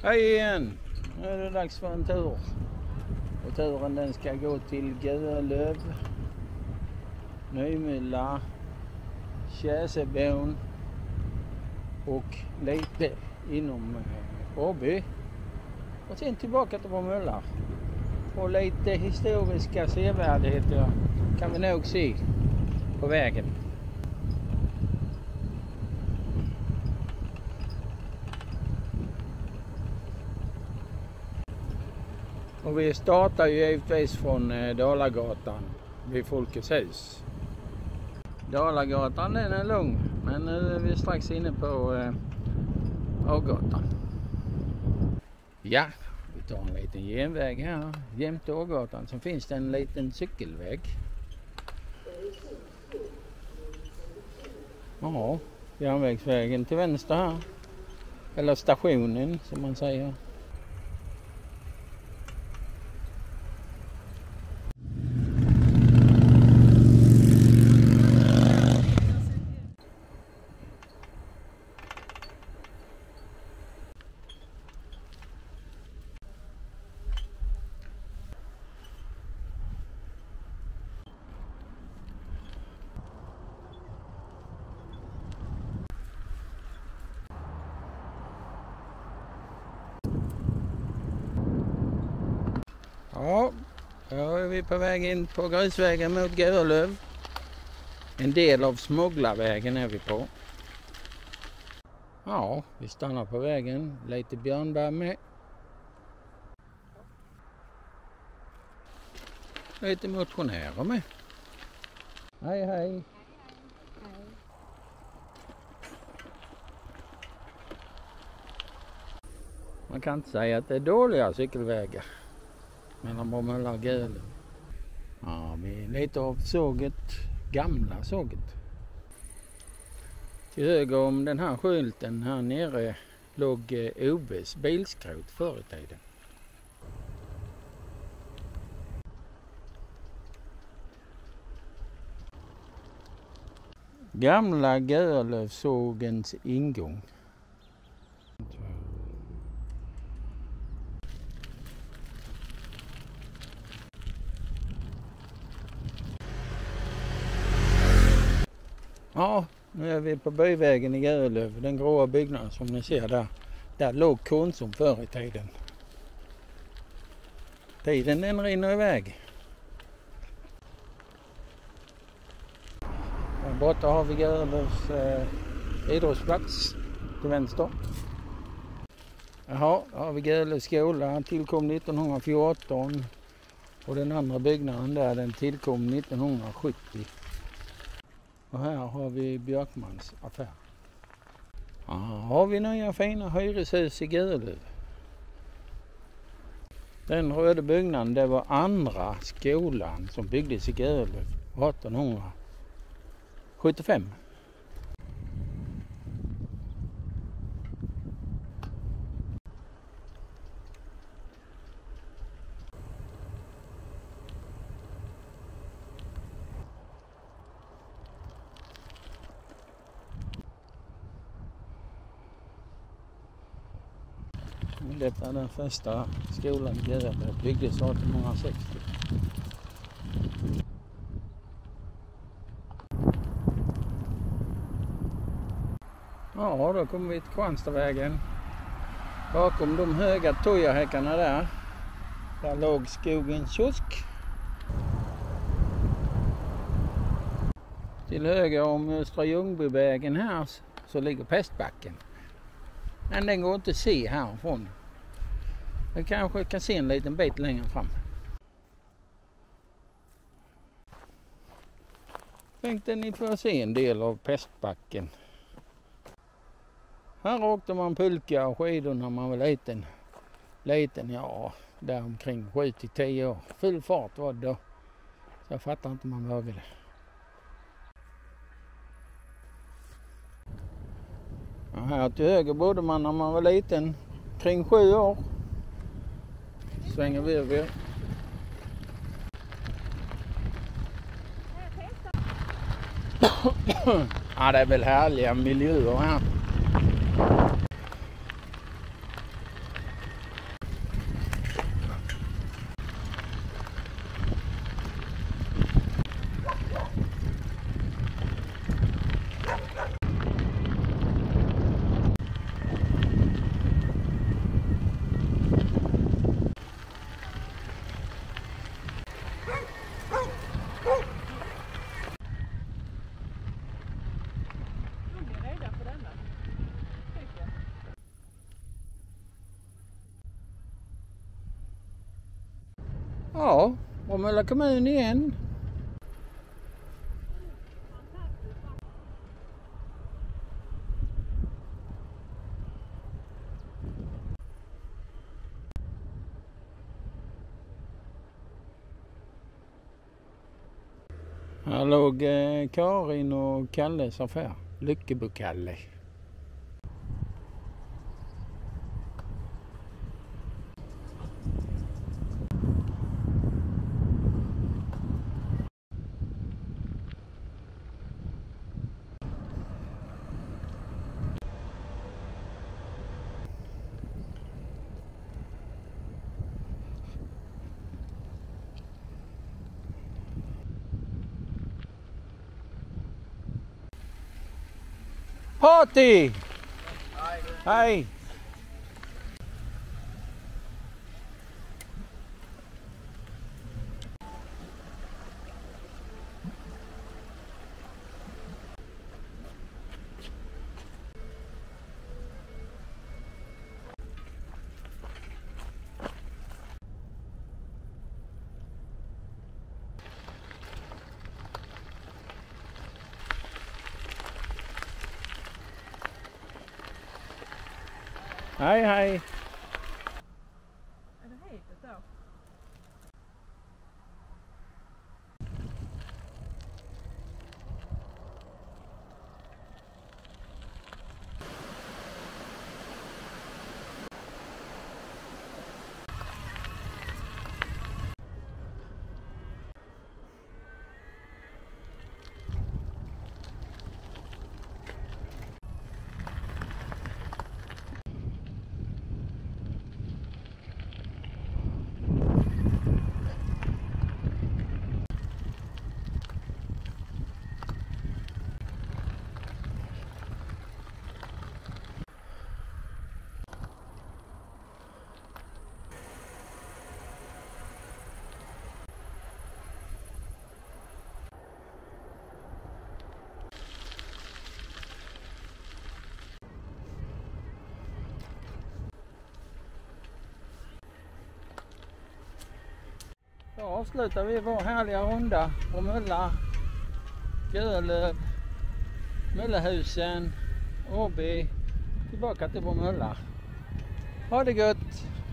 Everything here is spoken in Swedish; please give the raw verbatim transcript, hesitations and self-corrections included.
Hej igen! Nu är det dags för en tur. Och turen den ska gå till Görlöv, Nymylla, Käsebon och lite inom Åby. Och sen tillbaka till Bromölla. Och lite historiska sevärdigheter kan vi nog se på vägen. Och vi startar ju givetvis från Dalagatan vid Folkets hus. Dalagatan den är lång, men nu är vi strax inne på eh, Ågatan. Ja, vi tar en liten genväg här jämte Ågatan. Så finns det en liten cykelväg. Ja, järnvägsvägen till vänster här. Eller stationen som man säger. Ja, då är vi på väg in på grusvägen mot Görlöv. En del av Smugglarvägen är vi på. Ja, vi stannar på vägen. Lite björnbär med. Lite motionärer med. Hej, hej. Hej. Man kan inte säga att det är dåliga cykelvägar mellan Bromölla och Görlöv. Ja, vi är lite av såget, gamla såget. Till höger om den här skylten här nere låg O B:s bilskrot förr i tiden. Gamla Görlövsågens ingång. Ja, nu är vi på byvägen i Görlöv, den gråa byggnaden som ni ser där. Där låg Konsum förr i tiden. Tiden den rinner iväg. Där borta har vi Görlövs eh, idrottsplats till vänster. Jaha, där har vi Görlövs skola, han tillkom nittonhundrafjorton. Och den andra byggnaden där, den tillkom nittonhundrasjuttio. Och här har vi Björkmans affär. Här har vi nya fina hyreshus i Görlöv. Den röda byggnaden, det var andra skolan som byggdes i Görlöv artonhundrasjuttiofem. Detta är den första skolan i Görlöv, byggdes artonhundrasextio. Ja, då kommer vi till Kvarnstavägen. Bakom de höga tojahäckarna där, där låg skogens kiosk. Till höger om Östra Ljungbyvägen här så ligger Pestbacken. Men den går inte att se härifrån. Vi kanske kan se en liten bit längre fram. Tänkte ni får se en del av Pestbacken. Här åkte man pulka och skidor när man var liten. Liten, ja, där omkring sju till tio år. Full fart var det då. Så jag fattar inte man vågade. Ja, här till höger bodde man när man var liten, kring sju år. Svänger vi över. Ja, det är väl härliga miljöer här. Ja, Bromölla kommun igen. Här låg eh, Karin och Kalles affär, Lyckebo-Kalle. Party! Hej. Hej! Hej, hej! Är det hetet då? Då avslutar vi vår härliga runda Bromölla, Görlöv, Möllahusen, Åby, tillbaka till Bromölla. Ha det gött!